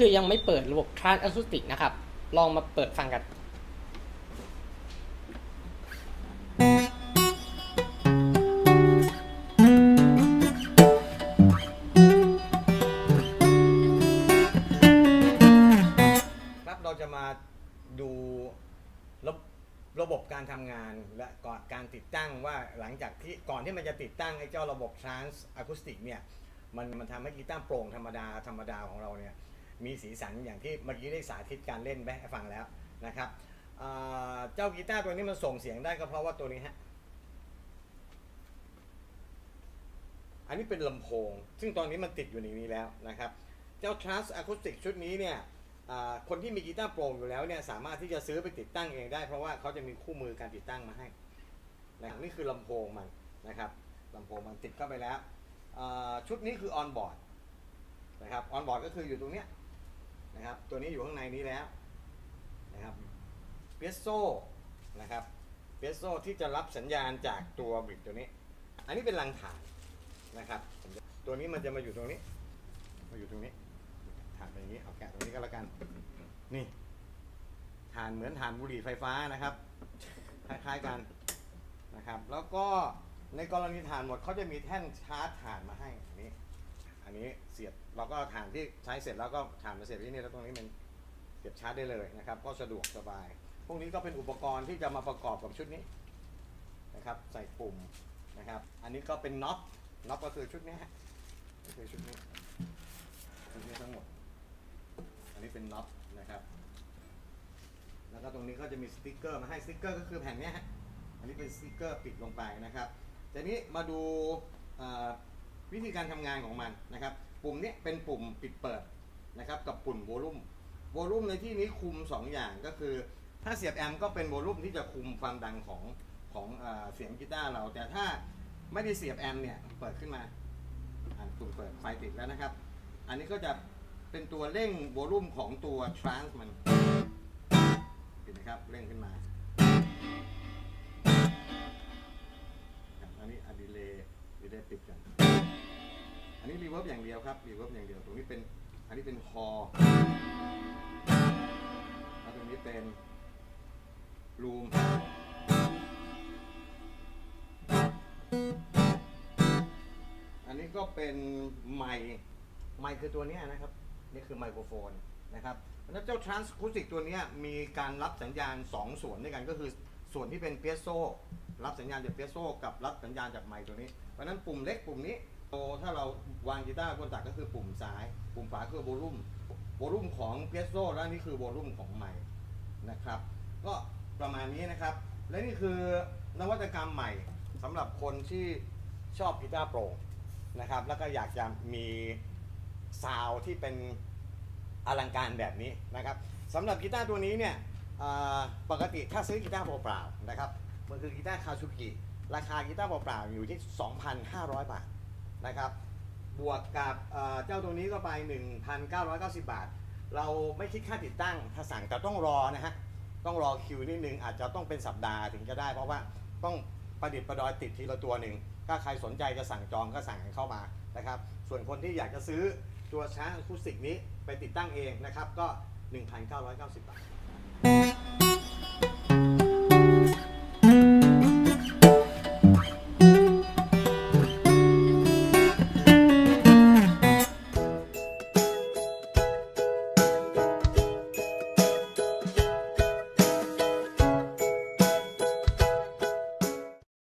คือยังไม่เปิดระบบ Trans Acoustic นะครับลองมาเปิดฟังกันครับเราจะมาดูระบบการทำงานและการติดตั้งว่าหลังจากที่ก่อนที่มันจะติดตั้งไอ้เจ้าระบบ Trans Acoustic เนี่ยมันทำให้กีตาร์โปร่งธรรมดาของเราเนี่ยมีสีสันอย่างที่เมื่อกี้ได้สาธิตการเล่นไปให้ฟังแล้วนะครับเจ้ากีตาร์ตัวนี้มันส่งเสียงได้ก็เพราะว่าตัวนี้ฮะอันนี้เป็นลำโพงซึ่งตอนนี้มันติดอยู่ในนี้แล้วนะครับเจ้า Trans Acoustic ชุดนี้เนี่ยคนที่มีกีตาร์โปร่งอยู่แล้วเนี่ยสามารถที่จะซื้อไปติดตั้งเองได้เพราะว่าเขาจะมีคู่มือการติดตั้งมาให้นะครับนี่คือลำโพงมันนะครับลำโพงมันติดเข้าไปแล้วชุดนี้คือออนบอร์ดนะครับออนบอร์ดก็คืออยู่ตรงนี้นะครับตัวนี้อยู่ข้างในนี้แล้วนะครับเปียโซนะครับเปียโซที่จะรับสัญญาณจากตัวบริดตัวนี้อันนี้เป็นรังฐานนะครับตัวนี้มันจะมาอยู่ตรงนี้มาอยู่ตรงนี้ฐานอย่างนี้เอาแกะตรงนี้ก็แล้วกันนี่ฐานเหมือนฐานบุหรี่ไฟฟ้านะครับคล้ายๆกันนะครับแล้วก็ในกรณีฐานหมดเขาจะมีแท่นชาร์จฐานมาให้อันนี้เสียบเราก็ฐานที่ใช้เสร็จแล้วก็ฐานมาเสียบที่นี่แล้วตรงนี้มันเสียบชาร์จได้เลยนะครับก็สะดวกสบายพวกนี้ก็เป็นอุปกรณ์ที่จะมาประกอบกับชุดนี้นะครับใส่ปุ่มนะครับอันนี้ก็เป็นน็อตก็คือชุดนี้ก็คือชุดนี้ทั้งหมดอันนี้เป็นน็อตนะครับแล้วก็ตรงนี้ก็จะมีสติ๊กเกอร์มาให้สติ๊กเกอร์ก็คือแผ่นนี้ฮะอันนี้เป็นสติ๊กเกอร์ปิดลงไปนะครับทีนี้มาดูวิธีการทำงานของมันนะครับปุ่มนี้เป็นปุ่มปิดเปิดนะครับกับปุ่มโวลูมในที่นี้คุม2อย่างก็คือถ้าเสียบแอมป์ก็เป็นโวลูมที่จะคุมความดังของเสียงกีตาร์เราแต่ถ้าไม่ได้เสียบแอมป์เนี่ยเปิดขึ้นมาปุ่มเปิดไฟติดแล้วนะครับอันนี้ก็จะเป็นตัวเร่งโวลูมของตัว Trans มันเห็นไหมครับเร่งขึ้นมาอันนี้ดีเลย์ปิดกันอันนี้รีเวิร์บอย่างเดียวครับรีเวิร์บอย่างเดียวตรงนี้เป็นอันนี้เป็นฮอลแล้วตรงนี้เป็นรูมอันนี้ก็เป็นไมค์คือตัวนี้นะครับนี่คือไมโครโฟนนะครับแล้วเจ้า Trans Acoustic ตัวนี้มีการรับสัญญาณ2ส่วนด้วยกันก็คือส่วนที่เป็นเปียโซรับสัญญาณจากเปียโซกับรับสัญญาณจากไมค์ตัวนี้เพราะนั้นปุ่มเล็กปุ่มนี้ถ้าเราวางกีตาร์บนตักก็คือปุ่มซ้ายปุ่มขวาคือโวลูมของเปียโซและนี่คือโวลูมของไมค์นะครับก็ประมาณนี้นะครับและนี่คือนวัตกรรมใหม่สำหรับคนที่ชอบกีตาร์โปร่งนะครับแล้วก็อยากจะมีซาวด์ที่เป็นอลังการแบบนี้นะครับสำหรับกีตาร์ตัวนี้เนี่ยปกติถ้าซื้อกีตาร์เปล่าๆนะครับมันคือกีตาร์คาซูกิราคากีตาร์เปล่าๆอยู่ที่ 2,500 บาทนะครับบวกกับเจ้าตัวนี้ก็ไป 1,990 บาทเราไม่คิดค่าติดตั้งถ้าสั่งแต่ต้องรอนะฮะต้องรอคิวนิดนึงอาจจะต้องเป็นสัปดาห์ถึงจะได้เพราะว่าต้องประดิษฐ์ประดอยติดทีละตัวหนึ่งถ้าใครสนใจจะสั่งจองก็สั่งเข้ามานะครับส่วนคนที่อยากจะซื้อตัวTrans Acousticนี้ไปติดตั้งเองนะครับก็ 1,990 บาท